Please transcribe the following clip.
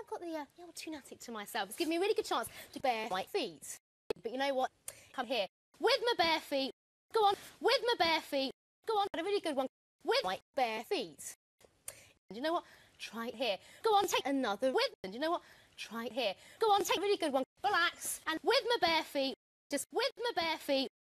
got the old tunatic to myself. It's given me a really good chance to bare my feet. But you know what? Come here. With my bare feet. Go on. With my bare feet. Go on. A really good one. With my bare feet. And you know what? Try it here. Go on, take another with. And you know what? Try it here. Go on, take a really good one. Relax. And with my bare feet. Just with my bare feet.